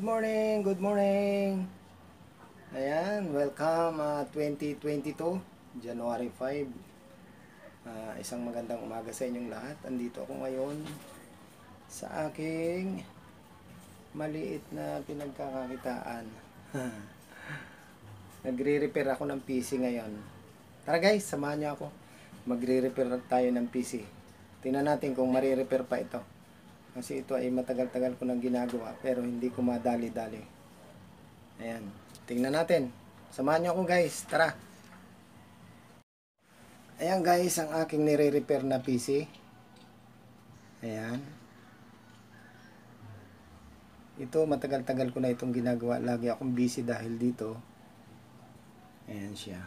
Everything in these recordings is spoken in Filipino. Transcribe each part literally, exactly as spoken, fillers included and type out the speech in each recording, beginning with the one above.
morning, good morning. Ayan, welcome uh, twenty twenty-two, January five. Uh, isang magandang umaga sa inyong lahat. Andito ako ngayon sa aking maliit na pinagkakakitaan. Nagre-repair ako ng P C ngayon. Tara guys, samahan niyo ako. Magre-repair tayo ng P C. Tingnan natin kung mare-repair pa ito. Kasi ito ay matagal-tagal ko nang ginagawa pero hindi ko madali-dali. Ayan, tingnan natin. Samahan niyo ako guys, tara. Ayan guys, ang aking nire-repair na P C. Ayan. Ito matagal-tagal ko na itong ginagawa. Lagi akong busy dahil dito. Ayan siya.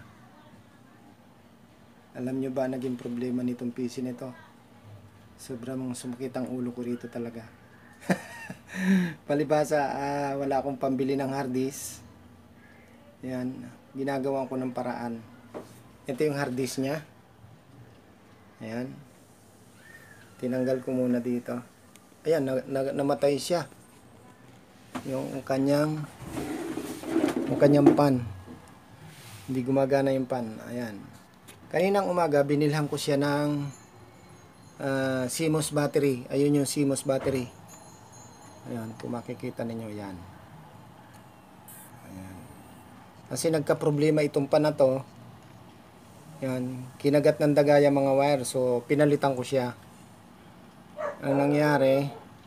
Alam nyo ba naging problema nitong P C nito? Sobrang sumakit ang ulo ko rito talaga. Palibasa, uh, wala akong pambili ng hard disk. Yan, ginagawa ko ng paraan. Ito yung hard disk niya. Ayan. Tinanggal ko muna dito. Ayan, na, na, namatay siya. Yung kanyang yung kanyang pan. Hindi gumagana yung pan. Ayan. Kaninang umaga, binilhan ko siya ng Uh, C M O S battery. Ayun yung C M O S battery. Ayan, kung makikita ninyo yan. Ayan. Kasi nagka-problema itong pan na to. Ayan, kinagat ng dagaya mga wire. So, pinalitan ko siya. Ang nangyari,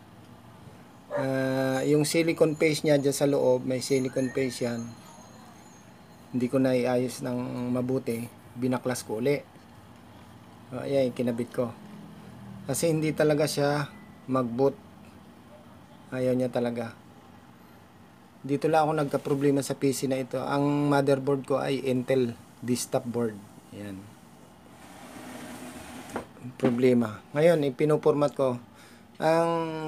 uh, yung silicone paste niya dyan sa loob, may silicone paste yan. Hindi ko na iayos ng mabuti. Binaklas ko uli. So, ayan, kinabit ko. Kasi hindi talaga siya mag-boot. Ayaw niya talaga. Dito lang ako nagka-problema sa P C na ito. Ang motherboard ko ay Intel desktop board. Ayan. Problema. Ngayon, ipinoformat ko. Ang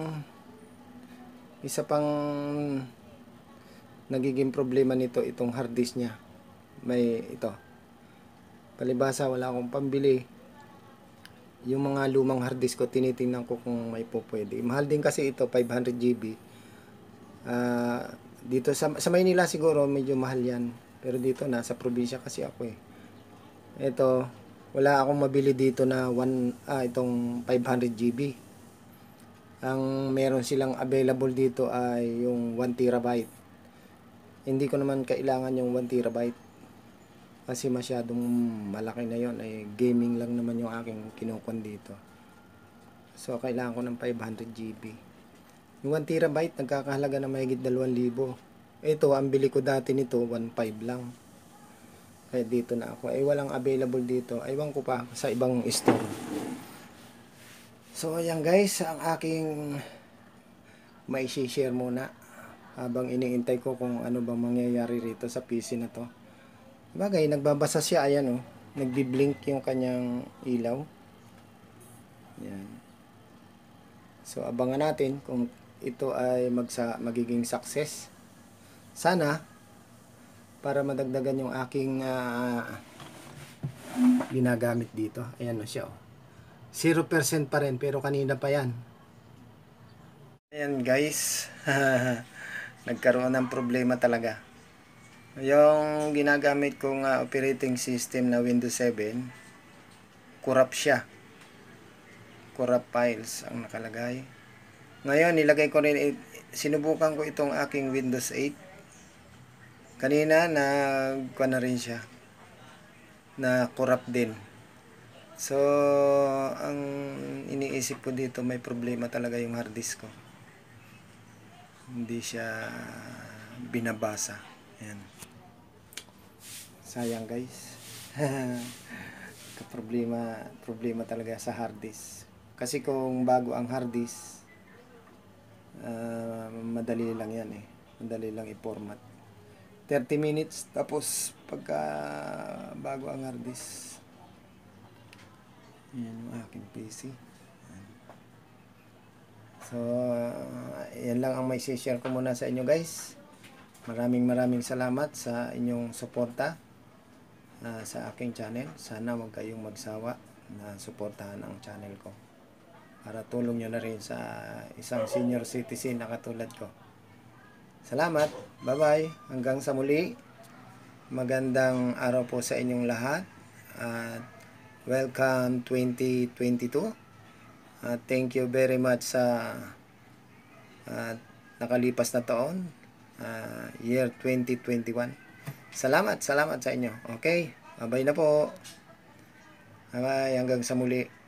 isa pang nagiging problema nito, itong hard disk niya. May ito. Palibasa, wala akong pambili. Yung mga lumang hard disk ko, tinitingnan ko kung may po pwede. Mahal din kasi ito, five hundred gigabytes. Uh, dito sa, sa Maynila siguro, medyo mahal yan. Pero dito, nasa probinsya kasi ako eh. Ito, wala akong mabili dito na one, ah, itong five hundred gigabytes. Ang meron silang available dito ay yung one terabyte. Hindi ko naman kailangan yung one terabyte. Kasi masyadong malaki na yon, ay gaming lang naman yung aking kinukon dito. So kailangan ko ng five hundred gigabytes. Yung one terabyte nagkakahalaga na mahigit dalawang libo. Ito, ang bili ko dati nito one point five lang. Kaya dito na ako. Ay walang available dito. Aywan ko pa sa ibang store. So ayan guys, ang aking may share muna habang iniintay ko kung ano bang mangyayari rito sa P C na to. Bagay, nagbabasa siya, ayan oh. Nagbi-blink yung kanyang ilaw. Yan. So, abangan natin kung ito ay magsa magiging success. Sana, para madagdagan yung aking uh, ginagamit dito. Ayan oh siya oh. zero percent pa rin, pero kanina pa yan. Ayan guys. Nagkaroon ng problema talaga. Yung ginagamit kong uh, operating system na Windows seven, corrupt siya. Corrupt files ang nakalagay. Ngayon, nilagay ko rin, sinubukan ko itong aking Windows eight. Kanina, nagkuha na rin siya. Na corrupt din. So, ang iniisip ko dito, may problema talaga yung hard disk ko. Hindi siya binabasa. Ayan. Sayang guys. problema problema talaga sa hard disk. Kasi kung bago ang hard disk, uh, madali lang yan eh. Madali lang i-format. thirty minutes tapos pagka bago ang hard disk. Yan yung aking P C. So, uh, yan lang ang may share ko muna sa inyo guys. Maraming maraming salamat sa inyong suporta uh, sa aking channel. Sana huwag kayong magsawa na suportahan ang channel ko. Para tulong nyo na rin sa isang senior citizen na katulad ko. Salamat. Bye-bye. Hanggang sa muli. Magandang araw po sa inyong lahat. At welcome twenty twenty-two. At thank you very much sa uh, nakalipas na taon. Uh, year twenty twenty-one. Salamat, salamat sa inyo. Okay. Bye-bye na po. Bye-bye. Hanggang sa muli.